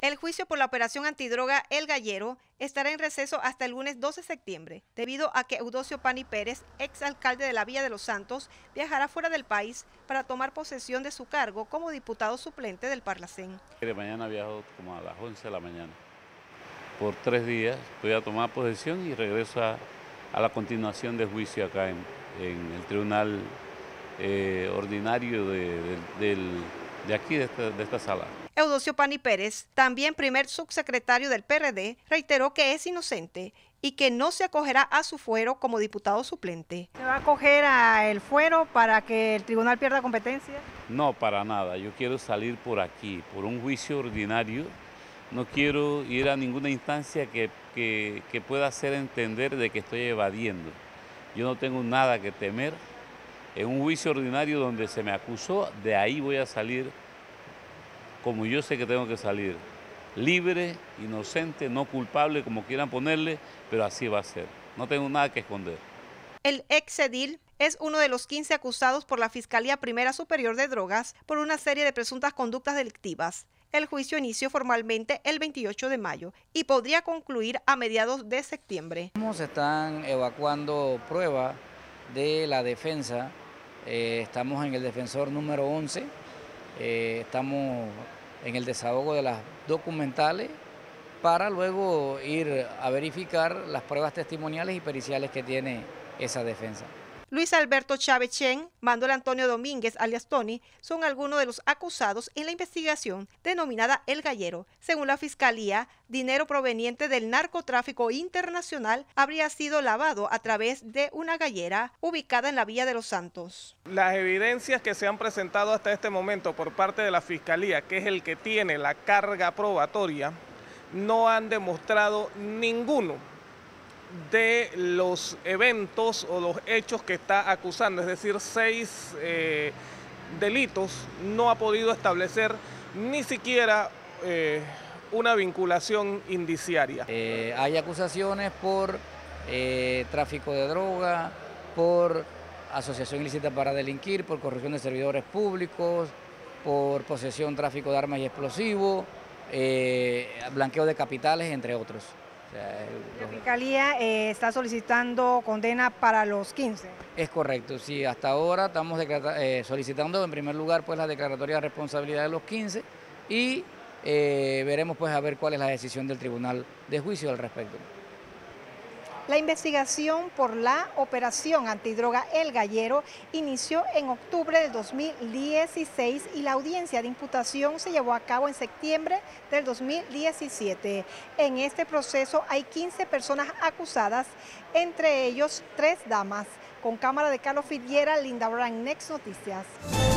El juicio por la operación antidroga El Gallero estará en receso hasta el lunes 12 de septiembre, debido a que Eudocio Pani Pérez, exalcalde de la Villa de los Santos, viajará fuera del país para tomar posesión de su cargo como diputado suplente del Parlacén. Mañana viajo como a las 11 de la mañana. Por 3 días voy a tomar posesión y regreso a la continuación del juicio acá en el tribunal ordinario de aquí, de esta sala. Eudocio Pani Pérez, también primer subsecretario del PRD, reiteró que es inocente y que no se acogerá a su fuero como diputado suplente. ¿Se va a acoger al fuero para que el tribunal pierda competencia? No, para nada. Yo quiero salir por aquí, por un juicio ordinario. No quiero ir a ninguna instancia que pueda hacer entender de que estoy evadiendo. Yo no tengo nada que temer. En un juicio ordinario donde se me acusó, de ahí voy a salir como yo sé que tengo que salir, libre, inocente, no culpable, como quieran ponerle, pero así va a ser. No tengo nada que esconder. El exedil es uno de los 15 acusados por la Fiscalía Primera Superior de Drogas por una serie de presuntas conductas delictivas. El juicio inició formalmente el 28 de mayo y podría concluir a mediados de septiembre. Se están evacuando pruebas de la defensa. Estamos en el defensor número 11. Estamos en el desahogo de las documentales para luego ir a verificar las pruebas testimoniales y periciales que tiene esa defensa. Luis Alberto Chávez Chen, Manuel Antonio Domínguez, alias Tony, son algunos de los acusados en la investigación denominada El Gallero. Según la Fiscalía, dinero proveniente del narcotráfico internacional habría sido lavado a través de una gallera ubicada en la Villa de los Santos. Las evidencias que se han presentado hasta este momento por parte de la Fiscalía, que es el que tiene la carga probatoria, no han demostrado ninguno de los eventos o los hechos que está acusando, es decir, 6 delitos, no ha podido establecer ni siquiera una vinculación indiciaria. Hay acusaciones por tráfico de droga, por asociación ilícita para delinquir, por corrupción de servidores públicos, por posesión, tráfico de armas y explosivos, blanqueo de capitales, entre otros. La Fiscalía está solicitando condena para los 15. Es correcto, sí, hasta ahora estamos solicitando en primer lugar pues la declaratoria de responsabilidad de los 15 y veremos pues a ver cuál es la decisión del Tribunal de Juicio al respecto. La investigación por la operación antidroga El Gallero inició en octubre del 2016 y la audiencia de imputación se llevó a cabo en septiembre del 2017. En este proceso hay 15 personas acusadas, entre ellos 3 damas. Con cámara de Carlos Figuera, Linda Brand, Next Noticias.